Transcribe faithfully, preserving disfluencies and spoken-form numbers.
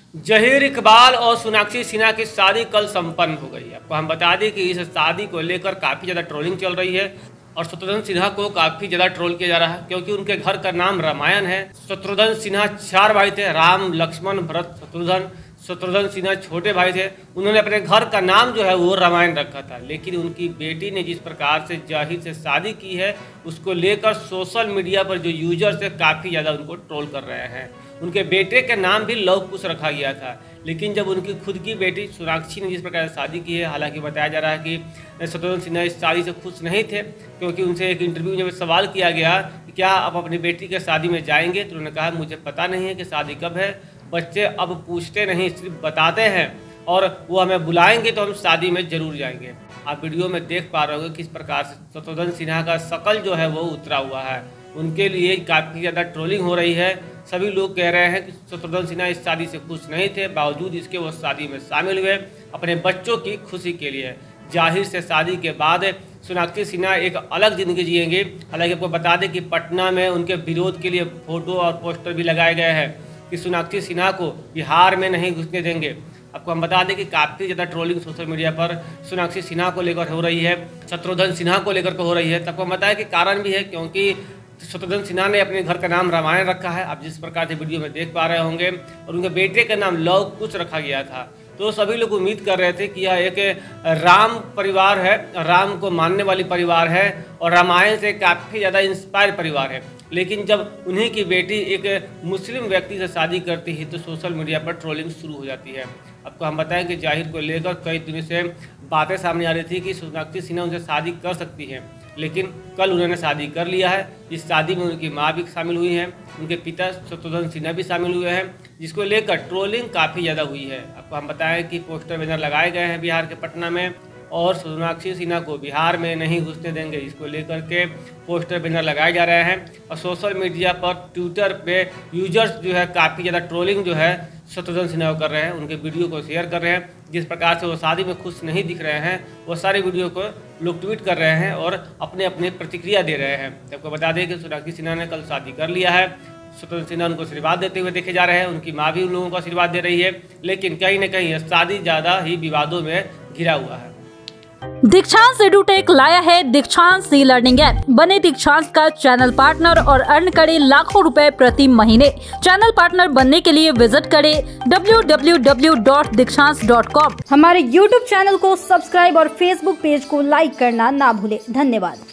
जहीर इकबाल और सोनाक्षी सिन्हा की शादी कल संपन्न हो गई। आपको हम बता दें कि इस शादी को लेकर काफ़ी ज़्यादा ट्रोलिंग चल रही है और शत्रुघ्न सिन्हा को काफ़ी ज़्यादा ट्रोल किया जा रहा है क्योंकि उनके घर का नाम रामायण है। शत्रुघ्न सिन्हा चार भाई थे, राम लक्ष्मण भरत शत्रुघ्न। शत्रुघ्न सिन्हा छोटे भाई थे, उन्होंने अपने घर का नाम जो है वो रामायण रखा था। लेकिन उनकी बेटी ने जिस प्रकार से जाहिर से शादी की है उसको लेकर सोशल मीडिया पर जो यूजर्स है काफ़ी ज़्यादा उनको ट्रोल कर रहे हैं। उनके बेटे का नाम भी लव कुश रखा गया था, लेकिन जब उनकी खुद की बेटी सोनाक्षी ने जिस प्रकार से शादी की है, हालांकि बताया जा रहा है कि शत्रुघ्न सिन्हा इस शादी से खुश नहीं थे क्योंकि उनसे एक इंटरव्यू में जब सवाल किया गया कि क्या आप अपनी बेटी के शादी में जाएंगे, तो उन्होंने कहा मुझे पता नहीं है कि शादी कब है, बच्चे अब पूछते नहीं सिर्फ बताते हैं और वो हमें बुलाएंगे तो हम शादी में ज़रूर जाएंगे। आप वीडियो में देख पा रहे हो किस प्रकार से शत्रुघ्न सिन्हा का शकल जो है वो उतरा हुआ है। उनके लिए काफ़ी ज़्यादा ट्रोलिंग हो रही है। सभी लोग कह रहे हैं कि शत्रुघ्न सिन्हा इस शादी से खुश नहीं थे, बावजूद इसके वो शादी में शामिल हुए अपने बच्चों की खुशी के लिए। जाहिर से शादी के बाद सोनाक्षी सिन्हा एक अलग ज़िंदगी जिएंगे। हालांकि आपको बता दें कि पटना में उनके विरोध के लिए फोटो और पोस्टर भी लगाए गए हैं कि सोनाक्षी सिन्हा को बिहार में नहीं घुसने देंगे। आपको हम बता दें कि काफ़ी ज़्यादा ट्रोलिंग सोशल मीडिया पर सोनाक्षी सिन्हा को लेकर हो रही है, शत्रुघ्न सिन्हा को लेकर हो रही है। तो आपको बताया कि कारण भी है क्योंकि शत्रुघ्न सिन्हा ने अपने घर का नाम रामायण रखा है, आप जिस प्रकार से वीडियो में देख पा रहे होंगे, और उनके बेटे का नाम लव कुश रखा गया था। तो सभी लोग उम्मीद कर रहे थे कि यह एक राम परिवार है, राम को मानने वाली परिवार है और रामायण से काफ़ी ज़्यादा इंस्पायर परिवार है। लेकिन जब उन्हीं की बेटी एक मुस्लिम व्यक्ति से शादी करती है तो सोशल मीडिया पर ट्रोलिंग शुरू हो जाती है। आपको हम बताएं कि जाहिर को लेकर कई दिनों से बातें सामने आ रही थी कि सोनाक्षी सिन्हा उनसे शादी कर सकती है, लेकिन कल उन्होंने शादी कर लिया है। इस शादी में उनकी माँ भी शामिल हुई हैं, उनके पिता शत्रुघ्न सिन्हा भी शामिल हुए हैं, जिसको लेकर ट्रोलिंग काफ़ी ज़्यादा हुई है। आपको हम बताएं कि पोस्टर बैनर लगाए गए हैं बिहार के पटना में और सोनाक्षी सिन्हा को बिहार में नहीं घुसने देंगे, इसको लेकर के पोस्टर बैनर लगाए जा रहे हैं। और सोशल मीडिया पर ट्विटर पे यूजर्स जो है काफ़ी ज़्यादा ट्रोलिंग जो है शत्रुघ्न सिन्हा को कर रहे हैं, उनके वीडियो को शेयर कर रहे हैं। जिस प्रकार से वो शादी में खुश नहीं दिख रहे हैं वो सारे वीडियो को लोग ट्वीट कर रहे हैं और अपने अपने प्रतिक्रिया दे रहे हैं। आपको बता दें कि सोनाक्षी सिन्हा ने कल शादी कर लिया है। शत्रुघ्न सिन्हा उनको आशीर्वाद देते हुए देखे जा रहे हैं, उनकी माँ भी उन लोगों को आशीर्वाद दे रही है, लेकिन कहीं ना कहीं शादी ज़्यादा ही विवादों में घिरा हुआ है। दीक्षांत एडुटेक लाया है दीक्षांत सी लर्निंग ऐप। बने दीक्षांत का चैनल पार्टनर और अर्न करें लाखों रुपए प्रति महीने। चैनल पार्टनर बनने के लिए विजिट करें W W W dot Dikshant dot com. हमारे यूट्यूब चैनल को सब्सक्राइब और फेसबुक पेज को लाइक करना ना भूले। धन्यवाद।